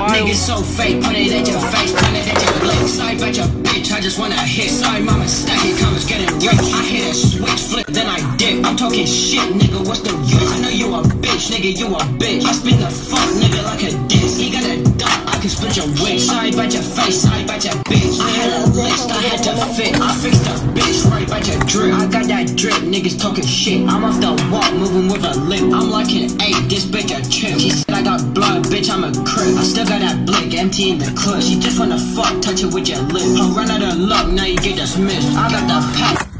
Niggas so fake, put it at your face, point it at your blick. Side bet your bitch, I just wanna hit. Sorry mama, stacking comments, getting rich. I hit a switch, flip, then I dip. I'm talking shit, nigga, what's the use? I know you a bitch, nigga, you a bitch. I spin the fuck, nigga, like a disc. He got a dot, I can split your wig. Side bet your face, side bet your bitch. I had a list, I had to fit. I fixed the bitch, right by your drip. I got that drip, niggas talking shit. I'm off the walk, moving with a limp. I'm like an 8, this bitch a chip. She said I got blood, bitch, I'm a crip. I still got that blick, empty in the clip. She just wanna fuck, touch it with your lip. I'll run out of luck, now you get dismissed. I got the pack.